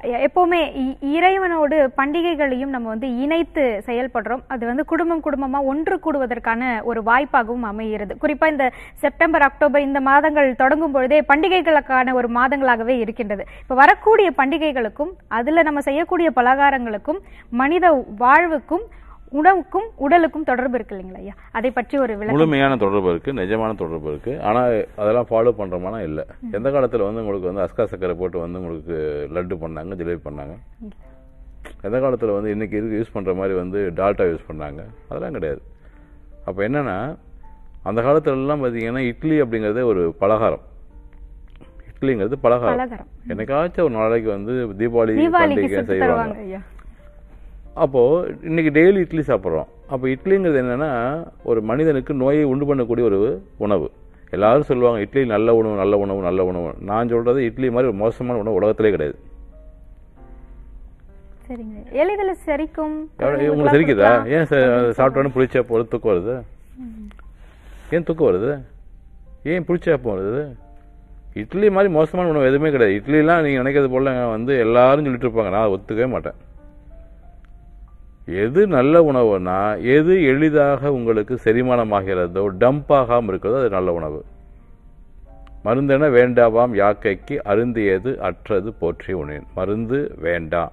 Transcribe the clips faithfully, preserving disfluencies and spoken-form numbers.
எப்பவுமே இறைவனோடு பண்டிகைகளையும் நம்ம வந்து இணைத்து செயல்படுறோம். அது வந்து குடும்பம் குடும்பமா ஒன்று கூடுவதற்கான ஒரு வாய்ப்பாகவும் அமைகிறது. குறிப்பா இந்த செப்டம்பர் அக்டோபர் இந்த மாதங்கள் தொடங்கும் பொழுதே பண்டிகைகளுக்கான ஒரு மாதங்களாகவே இருக்கின்றது. இப்ப வரக்கூடிய பண்டிகைகளுக்கும் அதுல நம்ம செய்யக்கூடிய பலகாரங்களுக்கும் மனித வாழ்வுக்கும் உணவுக்கும் உடலுக்கும் தொடர்பு இருக்கு இல்லைங்களா ஐயா? அதை பற்றி ஒரு முழுமையான தொடர்பு இருக்கு, நிஜமான தொடர்பு இருக்கு. ஆனா அதெல்லாம் ஃபாலோ பண்றோமானா இல்ல. எந்த காலத்துல வந்து உங்களுக்கு வந்து அஸ்கா சக்கரை போட்டு வந்து உங்களுக்கு லட்டு பண்ணாங்க, ஜிலேபி பண்ணாங்க. எந்த காலத்துல வந்து இன்னைக்கு இருக்கு யூஸ் பண்ற மாதிரி வந்து டால்டா யூஸ் பண்ணாங்க, அதெல்லாம் கிடையாது. அப்ப என்னன்னா அந்த காலத்துல எல்லாம் பாத்தீங்கன்னா இட்லி அப்படிங்கறதே ஒரு பலகாரம். இட்லிங்கிறது பலகாரம். என்னைக்காச்சும் ஒரு நாளைக்கு வந்து தீபாவளி பண்டிகை செய்வாங்க. அப்போ இன்னைக்கு டெய்லி இட்லி சாப்பிட்றோம். அப்போ இட்லிங்கிறது என்னன்னா ஒரு மனிதனுக்கு நோயை உண்டு பண்ணக்கூடிய ஒரு உணவு. எல்லாரும் சொல்லுவாங்க இட்லி நல்ல உணவு, நல்ல உணவு, நல்ல உணவு. நான் சொல்றது இட்லி மாதிரி ஒரு மோசமான உணவு உலகத்திலே கிடையாது. எளிதில் செரிக்கும். உங்களுக்கு செரிக்குதா? ஏன் சாப்பிட்டோன்னு புளிச்சா போது தூக்கம் வருது? ஏன் தூக்கம் வருது? ஏன் புளிச்சாப்பம் வருது? இட்லி மாதிரி மோசமான உணவு எதுவுமே கிடையாது. இட்லிலாம் நீங்க நினைக்கிறது போல வந்து எல்லாரும் சொல்லிட்டு இருப்பாங்க, நான் ஒத்துக்கவே மாட்டேன். எது நல்ல உணவுனா எது எளிதாக உங்களுக்கு செரிமானமாகிறதோ டம்ப் ஆகாமல் இருக்கிறதோ அது நல்ல உணவு. மருந்தென வேண்டாவாம் யாக்கைக்கு அருந்தியது அற்றது போற்றி உணேன். மருந்து வேண்டாம்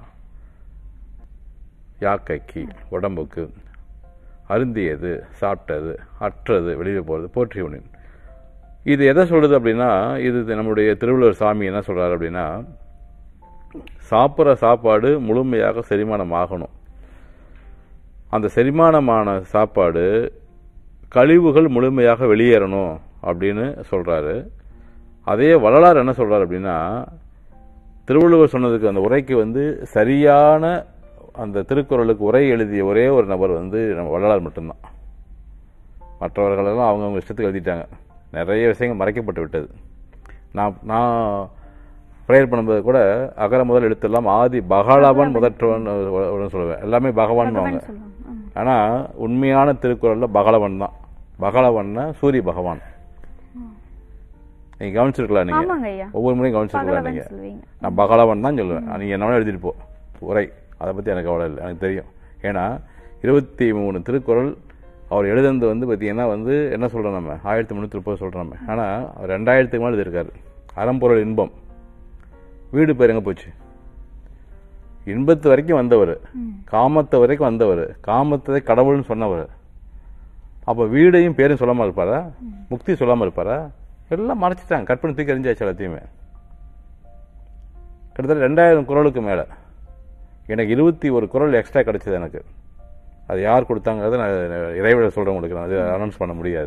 யாக்கைக்கு உடம்புக்கு, அருந்தியது சாப்பிட்டது, அற்றது வெளியே போறது போற்றி உணேன். இது எதை சொல்றது அப்படின்னா, இது நம்முடைய திருவள்ளுவர் சாமி என்ன சொல்றாரு அப்படின்னா, சாப்பிட்ற சாப்பாடு முழுமையாக செரிமானம் ஆகணும். அந்த செரிமானமான சாப்பாடு கழிவுகள் முழுமையாக வெளியேறணும் அப்படின்னு சொல்றாரு. அதே வள்ளலார் என்ன சொல்றாரு அப்படின்னா, திருவள்ளுவர் சொன்னதுக்கு அந்த உரைக்கு வந்து சரியான அந்த திருக்குறளுக்கு உரை எழுதிய ஒரே ஒரு நபர் வந்து நம்ம வள்ளலார் மட்டும்தான். மற்றவர்களெல்லாம் அவங்கவுங்க இஷ்டத்துக்கு எழுதிட்டாங்க. நிறைய விஷயங்கள் மறைக்கப்பட்டு விட்டது. நான் நான் ப்ரேயர் பண்ணும்போது கூட அகர முதல் எழுத்தெல்லாம் ஆதி பகலவன் முதற்றவன் சொல்லுவேன். எல்லாமே பகவான் வாங்க. ஆனா உண்மையான திருக்குறள்ல பகலவன் தான். பகலவன்னா சூரிய பகவான். நீங்க கவனிச்சிருக்கலாம். நீங்க ஒவ்வொரு முறையும் கவனிச்சிருக்கலாம். நீங்க நான் பகலவன் தான் சொல்லுவேன். நீங்க என்ன எழுதிட்டு போ உரை, அதை பத்தி எனக்கு அவ்வளோ இல்லை, எனக்கு தெரியும். ஏன்னா இருபத்தி மூணு திருக்குறள் அவர் எழுதுனது வந்து பார்த்தீங்கன்னா வந்து என்ன சொல்றோம், நம்ம ஆயிரத்தி முன்னூத்தி முப்பது சொல்றோம். நம்ம ஆனா அவர் ரெண்டாயிரத்துக்கு மேலே எழுதியிருக்காரு. அறம்பொருள் இன்பம். வீடு பேர் எங்க போச்சு? இன்பத்து வரைக்கும் வந்தவர், காமத்தை வரைக்கும் வந்தவர், காமத்தை கடவுள்னு சொன்னவர். அப்ப வீடையும் பேரும் சொல்லாம இருப்பாரா? முக்தி சொல்லாம இருப்பாரா? எல்லாம் மறைச்சிட்டாங்க, கற்பனை தூக்கி எறிஞ்சாச்சு எல்லாத்தையுமே. கிட்டத்தட்ட ரெண்டாயிரம் குறளுக்கு மேல. எனக்கு இருபத்தி ஒரு குறள் எக்ஸ்ட்ரா கிடைச்சது எனக்கு. அது யார் கொடுத்தாங்கிறத நான் இறைவனை சொல்றவங்களுக்கு நான் அது அனௌன்ஸ் பண்ண முடியாது.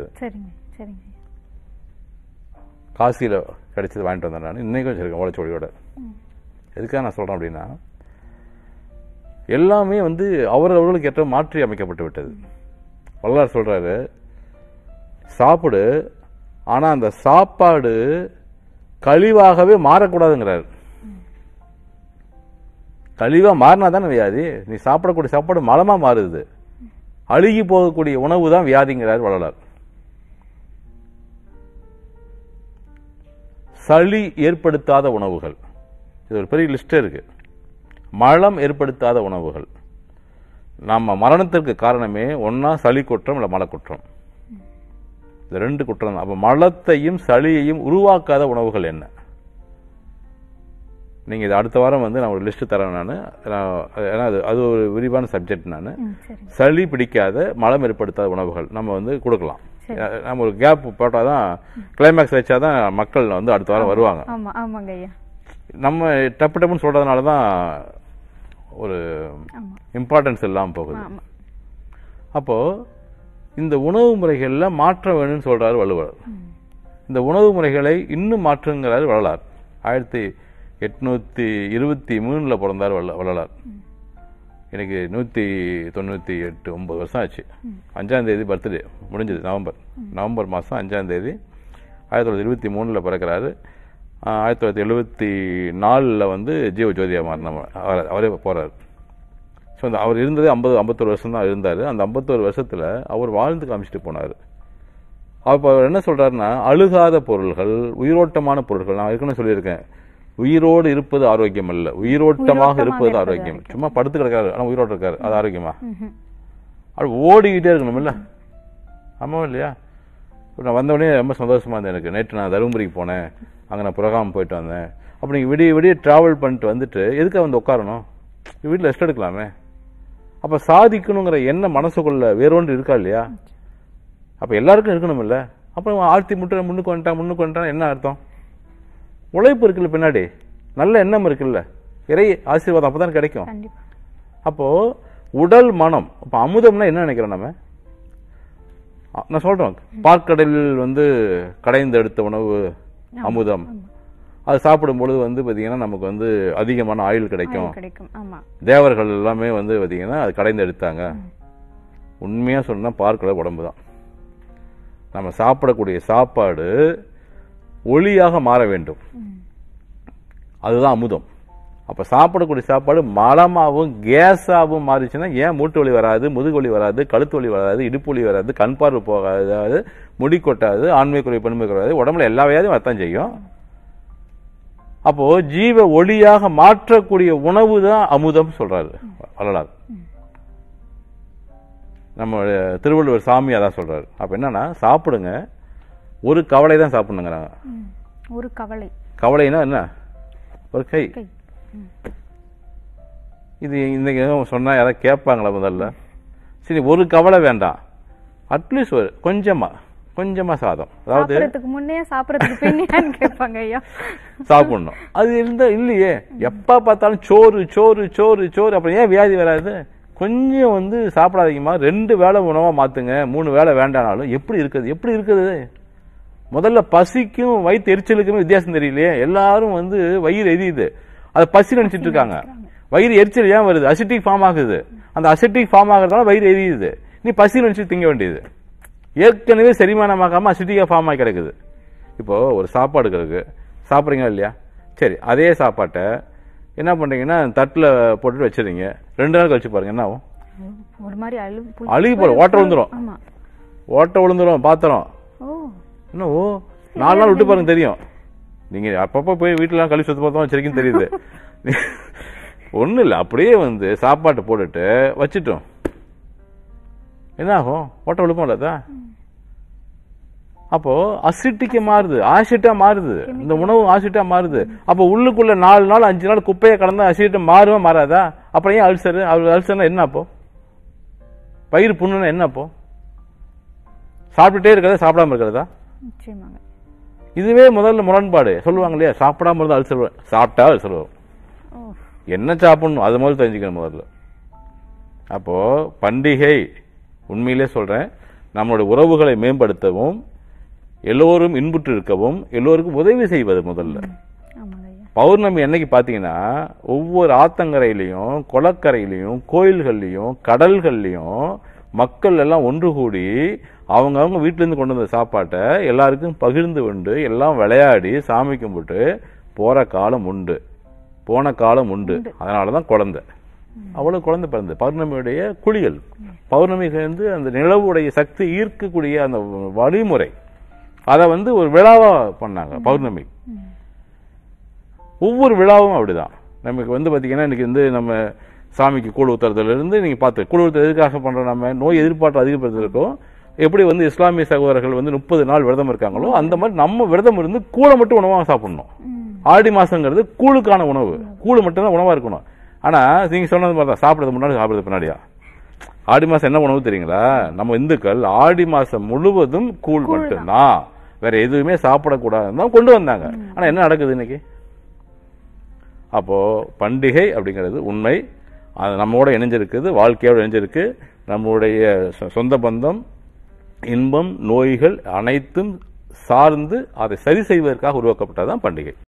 காசியில கிடைச்சது வாங்கிட்டு வந்தேன் நான். இன்னைக்கும் வச்சிருக்கேன் ஓலைச்சோடியோட. எதுக்காக நான் சொல்றேன் அப்படின்னா, எல்லாமே வந்து அவரவர்களுக்கு ஏற்ற மாற்றி அமைக்கப்பட்டு விட்டது. வள்ளலார் சொல்றாரு, சாப்பிடு, ஆனா அந்த சாப்பாடு கழிவாகவே மாறக்கூடாதுங்கிறாரு. கழிவா மாறினா தானே வியாதி. நீ சாப்பிடக்கூடிய சாப்பாடு மலமா மாறுது, அழுகி போகக்கூடிய உணவு தான் வியாதிங்கிறார் வள்ளலார். சளி ஏற்படுத்தாத உணவுகள், இது ஒரு பெரிய லிஸ்ட் இருக்கு. மலம் ஏற்படுத்தாத உணவுகள். நம்ம மரணத்திற்கு காரணமே ஒன்னா சளி குற்றம் இல்ல மலக்குற்றம். இது ரெண்டு குற்றம் தான். அப்ப மலத்தையும் சளியையும் உருவாக்காத உணவுகள் என்ன? நீங்க இது அடுத்த வாரம் வந்து நான் ஒரு லிஸ்ட் தரேன். நான் ஏன்னா அது ஒரு விரிவான சப்ஜெக்ட். நான் சளி பிடிக்காத மலம் ஏற்படுத்தாத உணவுகள் நம்ம வந்து கொடுக்கலாம். நம்ம ஒரு கேப் போட்டாதான், கிளைமேக்ஸ் வச்சாதான் மக்கள் வந்து அடுத்த வாரம் வருவாங்க. நம்ம டப்பு டப்புன்னு சொல்றதுனாலதான் ஒரு இம்பார்ட்டன்ஸ் இல்லாம போகுது. அப்போ இந்த உணவு முறைகள்ல மாற்றம் வேணும்னு சொல்றாரு வள்ளுவர். இந்த உணவு முறைகளை இன்னும் மாற்றுங்கிறாரு வள்ளலார். ஆயிரத்தி எட்நூத்தி இருபத்தி மூணுல பிறந்தார் வள்ளலார். எனக்கு நூத்தி தொண்ணூத்தி எட்டு ஒன்பது வருஷம் ஆச்சு. அஞ்சாம் தேதி பர்த்டே முடிஞ்சது. நவம்பர் நவம்பர் மாசம் அஞ்சாம் தேதி ஆயிரத்தி தொள்ளாயிரத்தி இருபத்தி மூணுல பிறக்கிறாரு. ஆயிரத்தி தொள்ளாயிரத்தி எழுபத்தி நாலுல வந்து ஜீவ ஜோதியா மாறின அவரே போறாரு. ஸோ அந்த அவர் இருந்தது ஐம்பது ஐம்பத்தொரு வருஷம் தான் இருந்தாரு. அந்த ஐம்பத்தொரு வருஷத்துல அவர் வாழ்ந்து காமிச்சிட்டு போனாரு. அப்ப அவர் என்ன சொல்றாருன்னா, அழுகாத பொருள்கள், உயிரோட்டமான பொருள்கள், நான் ஏற்கனவே சொல்லியிருக்கேன், உயிரோடு இருப்பது ஆரோக்கியம் அல்ல, உயிரோட்டமாக இருப்பது ஆரோக்கியம். சும்மா படுத்து கிடக்காரு ஆனா உயிரோடு இருக்காரு, அது ஆரோக்கியமா? அது ஓடிக்கிட்டே இருக்கணும் இல்ல? ஆமா இல்லையா? நான் வந்தவொடனே ரொம்ப சந்தோஷமா இருந்தேன். எனக்கு நேற்று நான் தருமபுரிக்கு போனேன், அங்கே நான் புரோகிராம் போயிட்டு வந்தேன். அப்போ நீங்கள் விடிய விடிய ட்ராவல் பண்ணிட்டு வந்துட்டு எதுக்காக வந்து உட்காரணும்? வீட்டில் ரெஸ்ட் எடுக்கலாமே. அப்போ சாதிக்கணுங்கிற எண்ணம் மனசுக்குள்ள வேறொன்று இருக்கா இல்லையா? அப்போ எல்லாருக்கும் இருக்கணும் இல்லை? அப்புறம் ஆர்த்தி முட்டை முன்னுக்கு வந்துட்டான் முன்னுக்கு வந்துட்டான் என்ன அர்த்தம்? உழைப்பு இருக்குல்ல, பின்னாடி நல்ல எண்ணம் இருக்குல்ல, இறை ஆசீர்வாதம் அப்போ தான் கிடைக்கும். அப்போ உடல் மனம். அப்போ அமுதம்னா என்ன நினைக்கிறோம் நம்ம? நான் சொல்றேன், பார்க்கடலில் வந்து கடைந்து எடுத்த உணவு அமுதம். அது சாப்பிடும் பொழுது வந்து பாத்தீங்கன்னா நமக்கு வந்து அதிகமான ஆயுள் கிடைக்கும். தேவர்கள் எல்லாமே வந்து பாத்தீங்கன்னா அது கடைந்து எடுத்தாங்க. உண்மையா சொன்னா பார்க்கடல் உடம்பு தான். நம்ம சாப்பிடக்கூடிய சாப்பாடு ஒளியாக மாற வேண்டும், அதுதான் அமுதம். அப்ப சாப்பிடக்கூடிய சாப்பாடு மலமாவும் கேஸாவும் மாறிச்சுன்னா ஏன் மூட்டு வலி வராது, முதுகு வலி வராது, கழுத்து வலி வராது, இடுப்பு வலி வராது, கண் பார்வை போகாது, முடி கொட்டாது, ஆண்மை குறைவு பெண்மை குறையாது, உடம்புல எல்லா வியாதியும் வரத்தான் செய்யும். அப்போ ஜீவ ஒளியாக மாற்றக்கூடிய உணவு தான் அமுதம் சொல்றாரு வள்ளலார். நம்ம திருவள்ளுவர் சாமி அதான் சொல்றாரு. அப்ப என்னன்னா சாப்பிடுங்க, ஒரு கவலை தான் சாப்பிடணுங்கிறாங்க. ஒரு கவலை, கவலைனா என்ன? ஒரு கை. இது இன்னைக்கு சொன்னா யாராவது கேட்பாங்களா? முதல்ல சரி ஒரு கவலை வேண்டாம், அட்லீஸ்ட் ஒரு கொஞ்சமா கொஞ்சமா சாதம், அதாவது முன்னே சாப்பிடறதுக்கு பின்னான்னு கேட்பாங்க ஐயா. சாப்பிடணும். அது இருந்தா இல்லையே, எப்ப பார்த்தாலும் சோறு சோறு சோறு சோறு. அப்புறம் ஏன் வியாதி வராது? கொஞ்சம் வந்து சாப்பிடாதீங்கம்மா, ரெண்டு வேளை உணவா மாத்துங்க, மூணு வேளை வேண்டானாலும். எப்படி இருக்குது எப்படி இருக்குது? முதல்ல பசிக்கும் வயிற்று எரிச்சலுக்குமே வித்தியாசம் தெரியலையே. எல்லாரும் வந்து வயிறு எரியுது, அதை பசி நினைச்சிட்டு இருக்காங்க. வயிறு எரிச்சல் ஏன் வருது? அசிட்டிக் ஃபார்ம் ஆகுது. அந்த அசிட்டிக் ஃபார்ம் ஆகுறதுனால வயிறு எரியுது. நீ பசி நினைச்சு திங்க வேண்டியது. ஏற்கனவே செரிமானமாக்காம அசிட்டிக்கா ஃபார்ம் ஆகி கிடக்குது. இப்போ ஒரு சாப்பாடு கிடக்கு, சாப்பிட்றீங்களா இல்லையா? சரி, அதே சாப்பாட்டை என்ன பண்றீங்கன்னா தட்டில் போட்டுட்டு வச்சிருங்க. ரெண்டு நாள் கழிச்சு பாருங்க என்ன ஆகும்? ஒரு மாதிரி அழுகி போறோம், ஓட்ட விழுந்துரும். ஓட்ட விழுந்துரும் பாத்திரம். என்ன ஓ நாலு நாள் விட்டு பாருங்க தெரியும். நீங்க அப்பப்போ போய் வீட்டுல கழிவு சுத்த பார்த்தா வச்சிருக்கீங்கன்னு தெரியுது. ஒண்ணு இல்ல, அப்படியே வந்து சாப்பாட்டை போட்டுட்டு வச்சுட்டோம், என்ன ஆகும்? ஓட்ட விழுப்போம் இல்லதா? அப்போ அசிட்டிக்க மாறுது, ஆசிட்டா மாறுது. இந்த உணவு ஆசிட்டா மாறுது. அப்போ உள்ளுக்குள்ள நாலு நாள் அஞ்சு நாள் குப்பையை கடந்தா அசிட்ட மாறுவா மாறாதா? அப்புறம் ஏன் அல்சர்? அல்சர்னா என்ன? அப்போ பயிர் புண்ணுன்னா என்ன? அப்போ சாப்பிட்டுட்டே இருக்கிறதா சாப்பிடாம இருக்கிறதா? இதுவே முதல்ல முரண்பாடு. சொல்லுவாங்க இல்லையா, சாப்பிடாம இருந்தா அல்சர், சாப்பிட்டா அல்சர் வரும். என்ன சாப்பிடணும் அது முதல்ல தெரிஞ்சுக்கணும் முதல்ல. அப்போ பண்டிகை உண்மையிலே சொல்றேன், நம்மளுடைய உறவுகளை மேம்படுத்தவும், எல்லோரும் இன்புற்று இருக்கவும், எல்லோருக்கும் உதவி செய்வது முதல்ல. பௌர்ணமி என்னைக்கு பாத்தீங்கன்னா ஒவ்வொரு ஆத்தங்கரையிலையும் குளக்கரையிலையும் கோயில்கள்லையும் கடல்கள்லையும் மக்கள் எல்லாம் ஒன்று கூடி அவங்க அவங்க வீட்டுல இருந்து கொண்டு வந்த சாப்பாட்டை எல்லாருக்கும் பகிர்ந்து கொண்டு எல்லாம் விளையாடி சாமி கும்பிட்டு போற காலம் உண்டு, போன காலம் உண்டு. அதனாலதான் குழந்தை அவ்வளவு குழந்தை பிறந்து பௌர்ணமியுடைய குளியல். பௌர்ணமி சேர்ந்து அந்த நிலவுடைய சக்தி ஈர்க்கக்கூடிய அந்த வழிமுறை, அதை வந்து ஒரு விழாவா பண்ணாங்க பௌர்ணமி. ஒவ்வொரு விழாவும் அப்படிதான். நமக்கு வந்து பாத்தீங்கன்னா இன்னைக்கு வந்து நம்ம சாமிக்கு கூழ் ஊத்துறதுல இருந்து நீங்க பார்த்து கூழ் ஊத்துறது எதுக்காக பண்றோம்? நம்ம நோய் எதிர்பார்த்து அதிகப்படுத்திருக்கோம். எப்படி வந்து இஸ்லாமிய சகோதரர்கள் வந்து முப்பது நாள் விரதம் இருக்காங்களோ அந்த மாதிரி நம்ம விரதம் இருந்து கூழை மட்டும் உணவா சாப்பிடணும். ஆடி மாசங்கிறது கூழுக்கான உணவு, கூழ் மட்டும் தான் உணவா இருக்கணும். ஆனா நீங்க சொன்னது மாதிரி தான், சாப்பிடறது முன்னாடி சாப்பிடறது பின்னாடியா? ஆடி மாசம் என்ன உணவு தெரியுங்களா? நம்ம இந்துக்கள் ஆடி மாசம் முழுவதும் கூழ் மட்டும்தான், வேற எதுவுமே சாப்பிடக்கூடாதுன்னு கொண்டு வந்தாங்க. ஆனா என்ன நடக்குது இன்னைக்கு? அப்போ பண்டிகை அப்படிங்கிறது உண்மை, அது நம்மோட இணைஞ்சிருக்குது, வாழ்க்கையோட இணைஞ்சிருக்கு. நம்முடைய சொந்த பந்தம், இன்பம், நோய்கள் அனைத்தும் சார்ந்து அதை சரி செய்வதற்காக உருவாக்கப்பட்டதுதான் பண்டிகை.